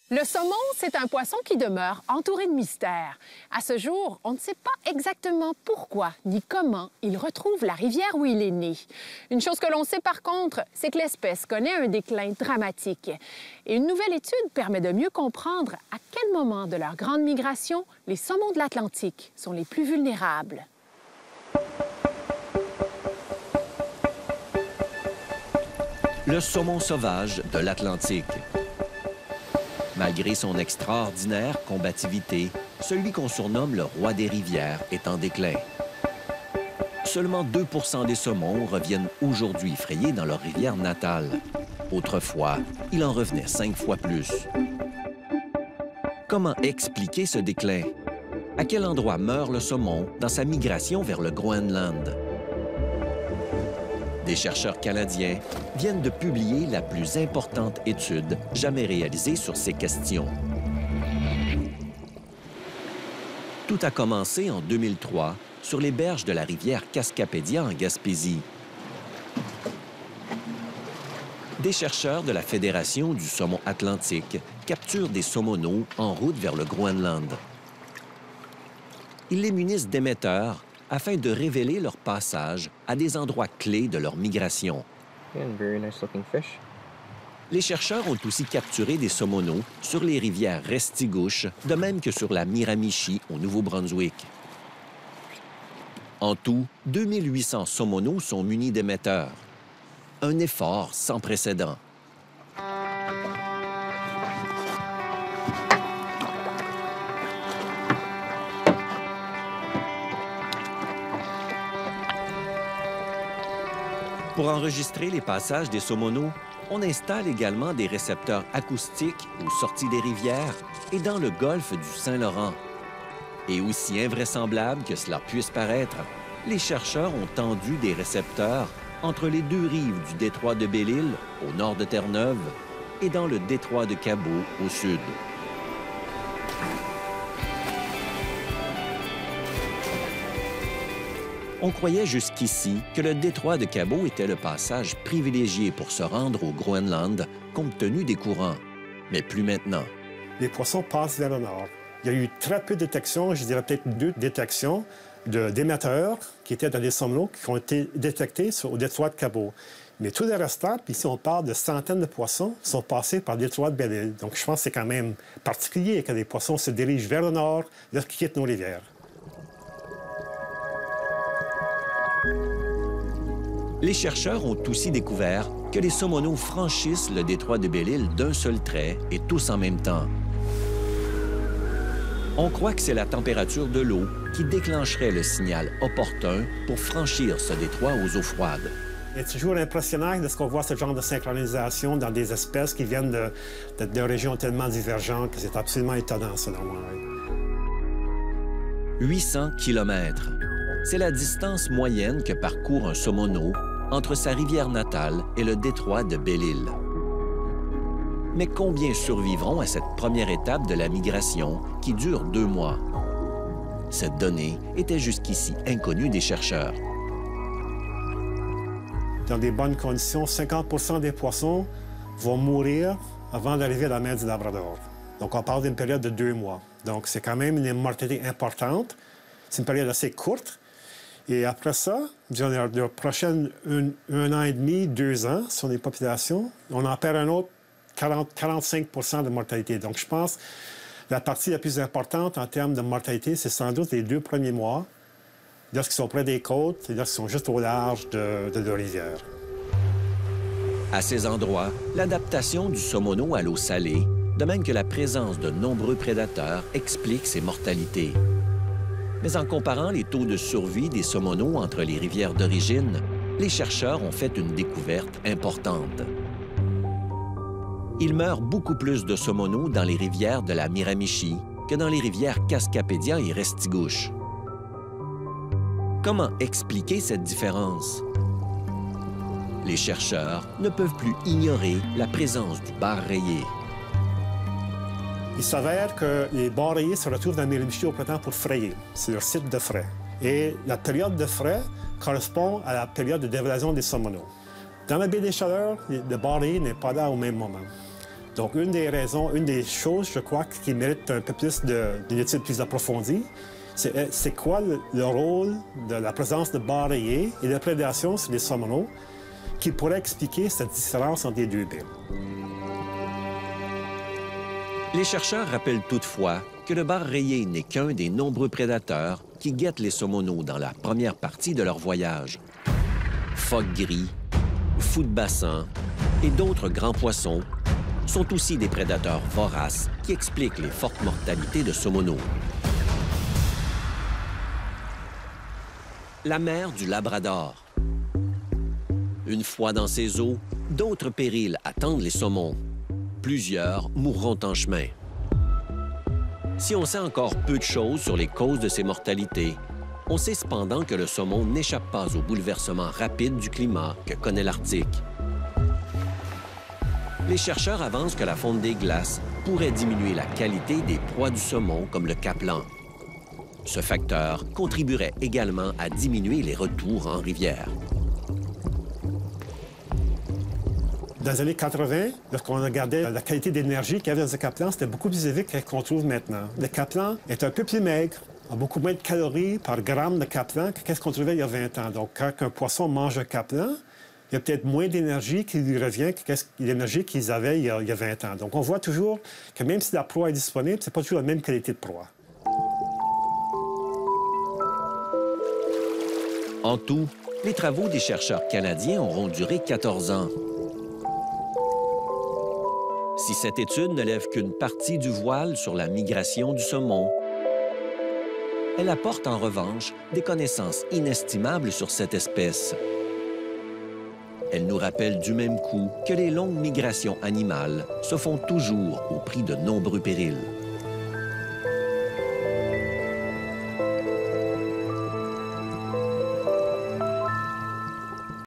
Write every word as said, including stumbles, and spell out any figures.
Le saumon, c'est un poisson qui demeure entouré de mystères. À ce jour, on ne sait pas exactement pourquoi ni comment il retrouve la rivière où il est né. Une chose que l'on sait par contre, c'est que l'espèce connaît un déclin dramatique. Et une nouvelle étude permet de mieux comprendre à quel moment de leur grande migration les saumons de l'Atlantique sont les plus vulnérables. Le saumon sauvage de l'Atlantique. Malgré son extraordinaire combativité, celui qu'on surnomme le roi des rivières est en déclin. Seulement deux pour cent des saumons reviennent aujourd'hui frayer dans leur rivière natale. Autrefois, il en revenait cinq fois plus. Comment expliquer ce déclin? À quel endroit meurt le saumon dans sa migration vers le Groenland? Des chercheurs canadiens viennent de publier la plus importante étude jamais réalisée sur ces questions. Tout a commencé en deux mille trois sur les berges de la rivière Cascapédia en Gaspésie. Des chercheurs de la Fédération du saumon atlantique capturent des saumoneaux en route vers le Groenland. Ils les munissent d'émetteurs afin de révéler leur passage à des endroits clés de leur migration. Very nice looking fish. Les chercheurs ont aussi capturé des saumoneaux sur les rivières Restigouche, de même que sur la Miramichi au Nouveau-Brunswick. En tout, deux mille huit cents saumoneaux sont munis d'émetteurs. Un effort sans précédent. Pour enregistrer les passages des saumoneaux, on installe également des récepteurs acoustiques aux sorties des rivières et dans le golfe du Saint-Laurent. Et aussi invraisemblable que cela puisse paraître, les chercheurs ont tendu des récepteurs entre les deux rives du détroit de Belle-Île, au nord de Terre-Neuve, et dans le détroit de Cabot, au sud. On croyait jusqu'ici que le détroit de Cabot était le passage privilégié pour se rendre au Groenland, compte tenu des courants. Mais plus maintenant. Les poissons passent vers le nord. Il y a eu très peu de détections, je dirais peut-être deux détections d'émetteurs qui étaient dans des saumoneaux qui ont été détectés sur, au détroit de Cabot. Mais tous les restants, puis ici on parle de centaines de poissons, sont passés par le détroit de Belle-Île. Donc je pense que c'est quand même particulier que les poissons se dirigent vers le nord lorsqu'ils quittent nos rivières. Les chercheurs ont aussi découvert que les saumoneaux franchissent le détroit de Belle-Île d'un seul trait et tous en même temps. On croit que c'est la température de l'eau qui déclencherait le signal opportun pour franchir ce détroit aux eaux froides. C'est toujours impressionnant de ce qu'on voit ce genre de synchronisation dans des espèces qui viennent de, de, de régions tellement divergentes que c'est absolument étonnant, selon moi. huit cents kilomètres. C'est la distance moyenne que parcourt un saumoneau entre sa rivière natale et le détroit de Belle-Île. Mais combien survivront à cette première étape de la migration qui dure deux mois? Cette donnée était jusqu'ici inconnue des chercheurs. Dans des bonnes conditions, cinquante pour cent des poissons vont mourir avant d'arriver à la mer du Labrador. Donc, on parle d'une période de deux mois. Donc, c'est quand même une mortalité importante. C'est une période assez courte. Et après ça, durant les prochaines un, un an et demi, deux ans, sur les populations, on en perd un autre quarante à quarante-cinq pour cent de mortalité. Donc, je pense que la partie la plus importante en termes de mortalité, c'est sans doute les deux premiers mois, lorsqu'ils sont près des côtes et lorsqu'ils sont juste au large de, de, de rivière. À ces endroits, l'adaptation du saumoneau à l'eau salée, de même que la présence de nombreux prédateurs, explique ces mortalités. Mais en comparant les taux de survie des saumoneaux entre les rivières d'origine, les chercheurs ont fait une découverte importante. Il meurt beaucoup plus de saumoneaux dans les rivières de la Miramichi que dans les rivières Cascapédia et Restigouche. Comment expliquer cette différence? Les chercheurs ne peuvent plus ignorer la présence du bar rayé. Il s'avère que les bars rayés se retrouvent dans la Miramichi au printemps pour frayer. C'est leur site de frai. Et la période de frai correspond à la période de dévalaison des saumoneaux. Dans la baie des Chaleurs, le bar rayé n'est pas là au même moment. Donc, une des raisons, une des choses, je crois, qui mérite un peu plus d'une étude plus approfondie, c'est quoi le, le rôle de la présence de bas rayés et de prédation sur les saumonaux qui pourrait expliquer cette différence entre les deux billes. Les chercheurs rappellent toutefois que le bar rayé n'est qu'un des nombreux prédateurs qui guettent les saumonaux dans la première partie de leur voyage. Phoques gris, fous de bassin et d'autres grands poissons sont aussi des prédateurs voraces qui expliquent les fortes mortalités de saumonaux. La mer du Labrador. Une fois dans ses eaux, d'autres périls attendent les saumons. Plusieurs mourront en chemin. Si on sait encore peu de choses sur les causes de ces mortalités, on sait cependant que le saumon n'échappe pas au bouleversement rapide du climat que connaît l'Arctique. Les chercheurs avancent que la fonte des glaces pourrait diminuer la qualité des proies du saumon comme le capelin. Ce facteur contribuerait également à diminuer les retours en rivière. Dans les années quatre-vingt, lorsqu'on regardait la qualité d'énergie qu'il y avait dans le capelin, c'était beaucoup plus élevé que ce qu'on trouve maintenant. Le capelin est un peu plus maigre, a beaucoup moins de calories par gramme de capelin que ce qu'on trouvait il y a vingt ans. Donc, quand un poisson mange un capelin, il y a peut-être moins d'énergie qui lui revient que l'énergie qu'ils avaient il y, a, il y a vingt ans. Donc, on voit toujours que même si la proie est disponible, c'est pas toujours la même qualité de proie. En tout, les travaux des chercheurs canadiens auront duré quatorze ans. Si cette étude ne lève qu'une partie du voile sur la migration du saumon, elle apporte en revanche des connaissances inestimables sur cette espèce. Elle nous rappelle du même coup que les longues migrations animales se font toujours au prix de nombreux périls.